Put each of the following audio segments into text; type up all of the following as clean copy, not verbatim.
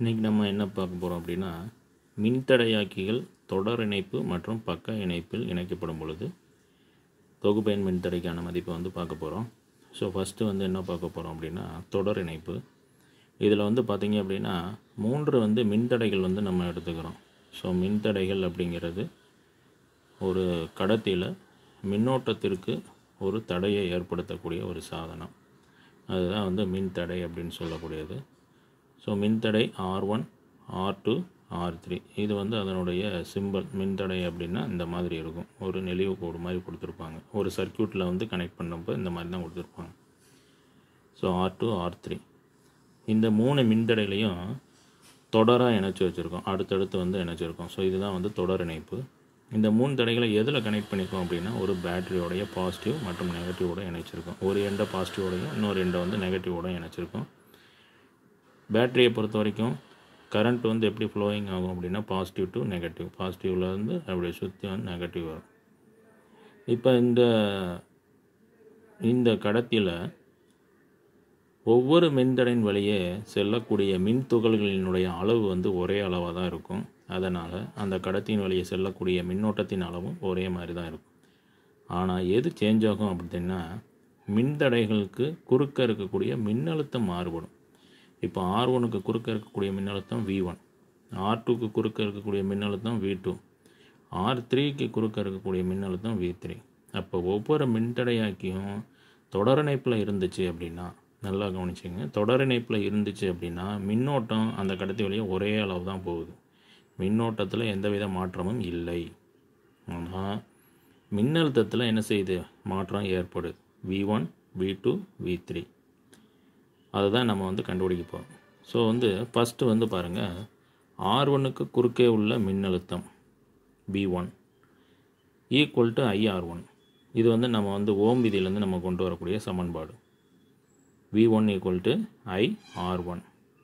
இன்றைக்கி நம்ம என்ன பார்க்க போகிறோம் அப்படின்னா, மின்தடையாக்கிகள் தொடர் இணைப்பு மற்றும் பக்க இணைப்பில் இணைக்கப்படும் பொழுது தொகுப்பயன் மின்தடைக்கான மதிப்பை வந்து பார்க்க போகிறோம். ஸோ ஃபஸ்ட்டு வந்து என்ன பார்க்க போகிறோம் அப்படின்னா, தொடர் இணைப்பு. இதில் வந்து பார்த்திங்க அப்படின்னா 3 வந்து மின்தடைகள் வந்து நம்ம எடுத்துக்கிறோம். ஸோ மின்தடைகள் அப்படிங்கிறது ஒரு கடத்தியில் மின்னோட்டத்திற்கு ஒரு தடையை ஏற்படுத்தக்கூடிய ஒரு சாதனம். அதுதான் வந்து மின்தடை அப்படின்னு சொல்லக்கூடியது. ஸோ மின்தடை R1, R2, R3 இது வந்து அதனுடைய சிம்பல். மின்தடை அப்படின்னா இந்த மாதிரி இருக்கும், ஒரு நெளிவு கோடு மாதிரி கொடுத்துருப்பாங்க. ஒரு சர்க்யூட்டில் வந்து கனெக்ட் பண்ணப்போ இந்த மாதிரி தான் கொடுத்துருப்பாங்க. ஸோ R2, R3 இந்த 3 மின்தடைகளையும் தொடராக இணைச்சி வச்சுருக்கோம், அடுத்தடுத்து வந்து இணைச்சிருக்கோம். ஸோ இதுதான் வந்து தொடர் இணைப்பு. இந்த 3 தடைகளை எதில் கனெக்ட் பண்ணியிருக்கோம் அப்படின்னா, ஒரு பேட்டரியோடைய பாசிட்டிவ் மற்றும் நெகட்டிவோட இணைச்சிருக்கோம். ஒரு எண்டை பாசிட்டிவோடையும் இன்னொரு எண்டை வந்து நெகட்டிவோட இணைச்சிருக்கோம். பேட்டரியை பொறுத்த வரைக்கும் கரண்ட் வந்து எப்படி ஃப்ளோயிங் ஆகும் அப்படின்னா, பாசிட்டிவ் டு நெகட்டிவ், பாசிட்டிவில் வந்து அப்படியே சுற்றி வந்து நெகட்டிவ் வரும். இப்போ இந்த கடத்தியில் ஒவ்வொரு மின்தடையின் வழியே செல்லக்கூடிய மின் துகள்களினுடைய அளவு வந்து ஒரே அளவாக தான் இருக்கும். அதனால் அந்த கடத்தியின் வழியே செல்லக்கூடிய மின்னோட்டத்தின் அளவும் ஒரே மாதிரி தான் இருக்கும். ஆனால் எது சேஞ்ச் ஆகும் அப்படின்னா, மின்தடைகளுக்கு குறுக்க இருக்கக்கூடிய மின்னழுத்தம் மாறுபடும். இப்போ R1க்கு குறுக்க இருக்கக்கூடிய மின்னழுத்தம் V1, R2க்கு குறுக்க இருக்கக்கூடிய மின்னழுத்தம் V2, R3க்கு குறுக்க இருக்கக்கூடிய மின்னழுத்தம் V3. அப்போ ஒவ்வொரு மின்தடையாக்கியும் தொடரிணைப்பில் இருந்துச்சு அப்படின்னா, நல்லா கவனிச்சிங்க, தொடரிணைப்பில் இருந்துச்சு அப்படின்னா மின்னோட்டம் அந்த கடத்தி வழியாக ஒரே அளவு தான் போகுது. மின்னோட்டத்தில் எந்தவித மாற்றமும் இல்லை. ஆனால் மின்னழுத்தத்தில் என்ன செய்யுது, மாற்றம் ஏற்படுது. V1, V2, V3 அதுதான் நம்ம வந்து கண்டுபிடிக்க போகிறோம். ஸோ வந்து ஃபஸ்ட்டு வந்து பாருங்கள், R1க்கு குறுக்கே உள்ள மின்னழுத்தம் V1 ஈக்குவல் டு IR1. இது வந்து நம்ம வந்து ஓம் விதியிலேருந்து நம்ம கொண்டு வரக்கூடிய சமன்பாடு. V1 equal to IR1.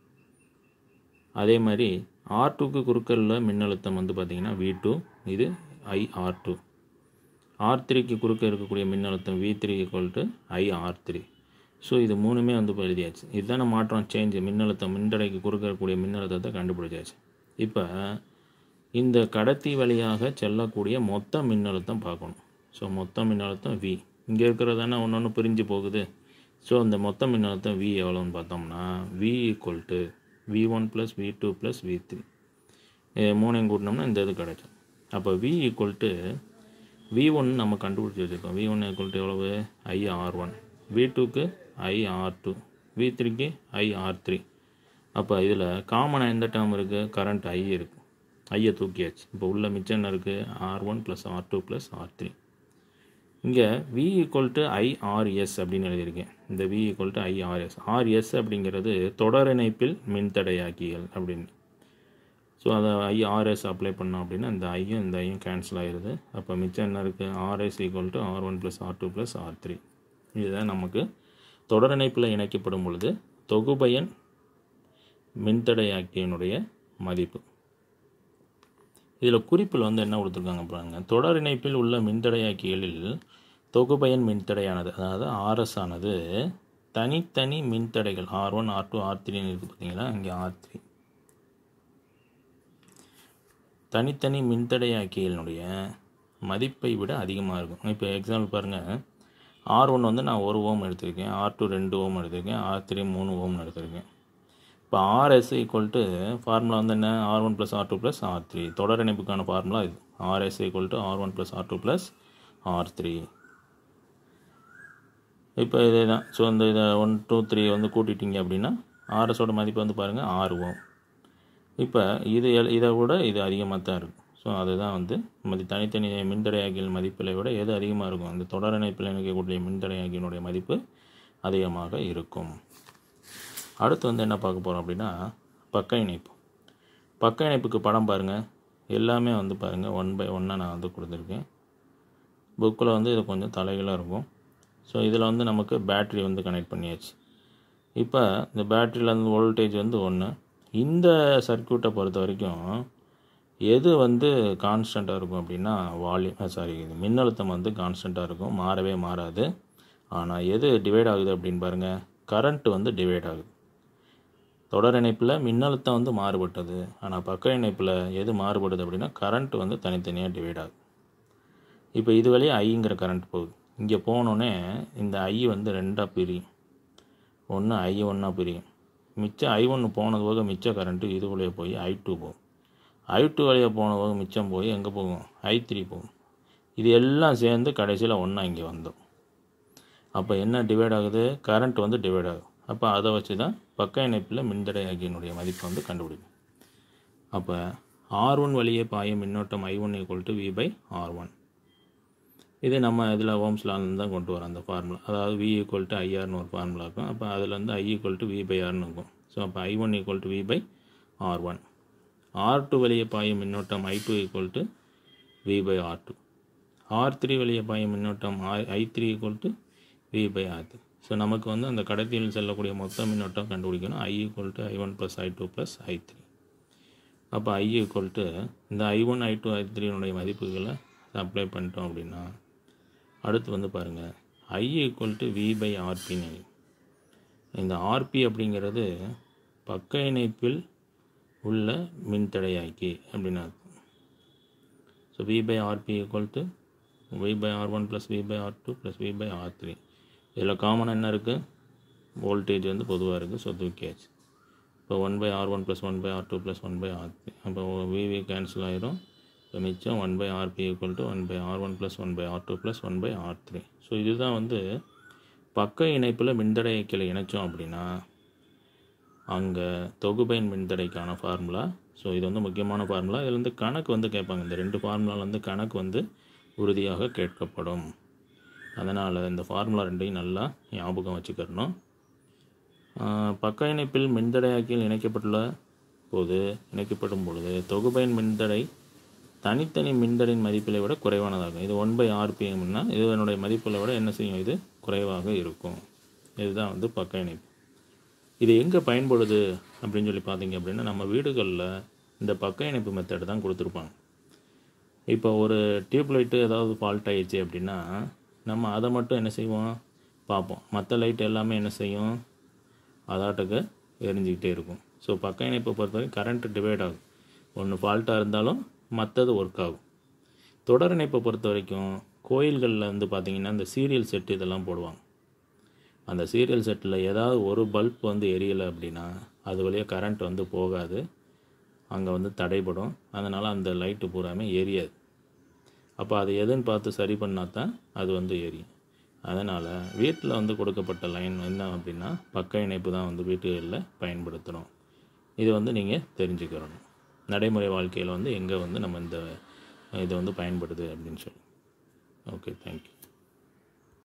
அதே மாதிரி R2க்கு குறுக்க உள்ள மின்னழுத்தம் வந்து பார்த்திங்கன்னா V2, இது IR2. R3க்கு குறுக்க இருக்கக்கூடிய மின்னழுத்தம் V3 equal to IR3. So இது 3மே வந்து இப்போ எழுதியாச்சு. இதுதான மாற்றம், சேஞ்சு. மின்னழுத்தம், மின்தடைக்கு குறுக்க இருக்கக்கூடிய மின்னழுத்தத்தை கண்டுபிடிச்சாச்சு. இப்போ இந்த கடத்தி வழியாக செல்லக்கூடிய மொத்த மின்னழுத்தம் பார்க்கணும். ஸோ மொத்த மின்னழுத்தம் V இங்கே இருக்கிறது தானே ஒன்று ஒன்று பிரிஞ்சு போகுது. ஸோ இந்த மொத்த மின்னழுத்தம் V எவ்வளோன்னு பார்த்தோம்னா, V equal to V1 + V2 + V3. 3 கூட்டினோம்னா இந்த இது கிடைக்கும். அப்போ V ஈக்குவல் டு V1 நம்ம கண்டுபிடிச்சி வச்சுருக்கோம். V1 ஈக்குவல் டு எவ்வளவு, IR1. V2க்கு IR2, V3க்கு IR3. அப்போ இதில் காமனாக எந்த டேர்ம் இருக்குது, கரண்ட் I இருக்குது. ஐயை தூக்கியாச்சு. இப்போ உள்ள மிச்சம் என்ன இருக்குது, R1 + R2 + R3. இங்கே V ஈக்குவல் டு IRS அப்படின்னு எழுதியிருக்கேன். இந்த V equal to IRS. RS அப்படிங்கிறது தொடர் இணைப்பில் மின்தடையாக்கிகள் அப்படின்னு. ஸோ அதை IRS அப்ளை பண்ணோம் அப்படின்னா இந்த ஐயும் இந்த ஐயும் கேன்சல் ஆகிடுது. அப்போ மிச்சம் என்ன இருக்குது, RS equal to R1 + R2 + R3. இதுதான் நமக்கு தொடர் இணைப்பில் இணைக்கப்படும் பொழுது தொகுபயன் மின்தடையாக்கியினுடைய மதிப்பு. இதில் குறிப்பில் வந்து என்ன கொடுத்துருக்காங்க பாருங்கள், தொடர் இணைப்பில் உள்ள மின்தடையாக்கிகளில் தொகுபயன் மின்தடையானது, அதாவது RS ஆனது தனித்தனி மின்தடைகள் R1, R2, R3ன்னு இருக்குது பார்த்தீங்களா, இங்கே R3 தனித்தனி மின்தடையாக்கிகளினுடைய மதிப்பை விட அதிகமாக இருக்கும். இப்போ எக்ஸாம்பிள் பாருங்கள், R1 வந்து நான் 1 ஓம் எடுத்திருக்கேன், R2 2 ஓம் எடுத்திருக்கேன், R3 3 ஓம்னு எடுத்திருக்கேன். இப்போ RS ஈக்குவல் டு ஃபார்முலா வந்து என்ன, R1 + R2 + R3. தொடர் இணைப்புக்கான ஃபார்முலா இது. RS equal to R1 + R2 + R3. இப்போ இதே தான். ஸோ இந்த இதை 1 2 3 வந்து கூட்டிட்டிங்க அப்படின்னா RSோட மதிப்பு வந்து பாருங்கள் 6 ஓம். இப்போ இதை விட இது அதிகமாக தான் இருக்கும். ஸோ அதுதான் வந்து தனித்தனி மின்தடையாக்கியின் மதிப்பிலை விட எது அதிகமாக இருக்கும், அந்த தொடர் இணைப்பில் இணைக்கக்கூடிய மின்தடையாக்கியினுடைய மதிப்பு அதிகமாக இருக்கும். அடுத்து வந்து என்ன பார்க்க போகிறோம் அப்படின்னா, பக்க இணைப்பு. பக்க இணைப்புக்கு படம் பாருங்கள், எல்லாமே வந்து பாருங்கள் 1 by 1 நான் வந்து கொடுத்துருக்கேன். புக்கில் வந்து இது கொஞ்சம் தலைகளாக இருக்கும். ஸோ இதில் வந்து நமக்கு பேட்ரி வந்து கனெக்ட் பண்ணியாச்சு. இப்போ இந்த பேட்டரியில் வந்து வோல்டேஜ் வந்து 1. இந்த சர்க்யூட்டை பொறுத்த வரைக்கும் எது வந்து கான்ஸ்டண்ட்டாக இருக்கும் அப்படின்னா, மின்னழுத்தம் வந்து கான்ஸ்டண்ட்டாக இருக்கும், மாறவே மாறாது. ஆனால் எது டிவைட் ஆகுது அப்படின்னு பாருங்கள், கரண்ட் வந்து டிவைட் ஆகுது. தொடர் இணைப்பில் மின்னழுத்தம் வந்து மாறுபட்டது. ஆனால் பக்க இணைப்பில் எது மாறுபடுது அப்படின்னா கரண்ட் வந்து தனித்தனியாக டிவைட் ஆகுது. இப்போ இது வழியாக ஐங்கிற கரண்ட் போகுது. இங்கே போனோடனே இந்த ஐ வந்து 2ஆக பிரியும். ஒன்று I1 பிரியும். மிச்சம் I1 போனது போக மிச்ச கரண்ட்டு இது வழியாக போய் I2 போகும். I2 வழியாக போன போக மிச்சம் போய் எங்கே போகும்? I3 போகும். இது எல்லாம் சேர்ந்து கடைசியில் ஒன்றா இங்கே வந்துடும். அப்போ என்ன டிவைட் ஆகுது? கரண்ட் வந்து டிவைட் ஆகுது. அப்போ அதை வச்சு தான் பக்க இணைப்பில் மின்தடையாக்கியினுடைய மதிப்பை வந்து கண்டுபிடிக்கும். அப்போ R1 வழியே பாயும் மின்னோட்டம் I1 = V/R1. இது நம்ம இதில் ஓம்ஸ் லாலேருந்து தான் கொண்டு வரோம் அந்த ஃபார்முலா. அதாவது V = IRன்னு ஒரு ஃபார்முலா இருக்கும். அப்போ அதில் வந்து I = V/Rன்னு இருக்கும். ஸோ அப்போ I1 = V/R1. R2 வழியே பாயும் மின்னோட்டம் I2 = V/R2. R3 வழியே பாயும் மின்னோட்டம் I3 = V/R3. ஸோ நமக்கு வந்து அந்த கடத்தியில் செல்லக்கூடிய மொத்த மின்னோட்டம் கண்டுபிடிக்கணும். I = I1 + I2 + I3. அப்போ I இந்த I1 I2 I3 மதிப்புகளை அப்ளை பண்ணிட்டோம் அப்படின்னா அடுத்து வந்து பாருங்கள் I = V/RP. இந்த RP அப்படிங்கிறது பக்க இணைப்பில் உள்ள மின்தடையாக்கி அப்படின்னு அர்த்தம். So V/RP = V/R1 + V/R2 + V/R3. இதில் காமனாக என்ன இருக்குது? வோல்டேஜ் வந்து பொதுவாக இருக்குது. ஸோ தூக்கியாச்சு. இப்போ 1/R1 + 1/R2 + 1/R3. அப்போ VV கேன்சல் ஆகிடும். இப்போ மிச்சம் 1/RP = 1/R1 + 1/R2 + 1/R3. So இதுதான் வந்து பக்க இணைப்பில் மின்தடையாக்கியில் இணைச்சோம் அப்படின்னா அங்கே தொகுபயன் மின்தடைக்கான ஃபார்முலா. ஸோ இது வந்து முக்கியமான ஃபார்முலா. இதில் வந்து கணக்கு வந்து கேட்பாங்க. இந்த 2 ஃபார்முலாவில் வந்து கணக்கு வந்து உறுதியாக கேட்கப்படும். அதனால் இந்த ஃபார்முலா 2ஐயும் நல்லா ஞாபகம் வச்சுக்கிறணும். பக்க இணைப்பில் மின்தடையாக்கியில் இணைக்கப்படும் பொழுது தொகுபயன் மின்தடை தனித்தனி மின்தடையின் மதிப்பிலை விட குறைவானதாகும். இது 1/RPMனா இதனுடைய மதிப்பிலை விட என்ன செய்யும்? இது குறைவாக இருக்கும். இதுதான் வந்து பக்க இணைப்பு. இது எங்கே பயன்படுது அப்படின்னு சொல்லி பார்த்தீங்க அப்படின்னா நம்ம வீடுகளில் இந்த பக்க இணைப்பு மெத்தட் தான் கொடுத்துருப்பாங்க. இப்போ ஒரு டியூப்லைட்டு ஏதாவது ஃபால்ட் ஆகிடுச்சு அப்படின்னா நம்ம அதை மட்டும் என்ன செய்வோம்? பார்ப்போம். மற்ற லைட் எல்லாமே என்ன செய்யும்? அதாட்டுக்கு எரிஞ்சிக்கிட்டே இருக்கும். ஸோ பக்க இணைப்பை பொறுத்தவரைக்கும் கரண்ட்டு டிவைட் ஆகும். ஒன்று ஃபால்ட்டாக இருந்தாலும் மற்றது ஒர்க் ஆகும். தொடர் இணைப்பை பொறுத்த வரைக்கும் கோயில்களில் வந்து பார்த்திங்கன்னா இந்த சீரியல் செட்டு இதெல்லாம் போடுவாங்க. அந்த சீரியல் செட்டில் ஏதாவது ஒரு பல்ப் வந்து எரியலை அப்படின்னா அது வழியாக கரண்ட் வந்து போகாது. அங்கே வந்து தடைப்படும். அதனால் அந்த லைட்டு பூராமே எரியாது. அப்போ அது எதுன்னு பார்த்து சரி பண்ணால் தான் அது வந்து எரியும். அதனால் வீட்டில் வந்து கொடுக்கப்பட்ட லைன் என்ன அப்படின்னா பக்க இணைப்பு தான் வந்து வீட்டுகளில் பயன்படுத்தணும். இது வந்து நீங்கள் தெரிஞ்சுக்கிறணும். நடைமுறை வாழ்க்கையில் வந்து எங்கே வந்து நம்ம இந்த இது வந்து பயன்படுது அப்படின்னு சொல்லி. Okay, thank you.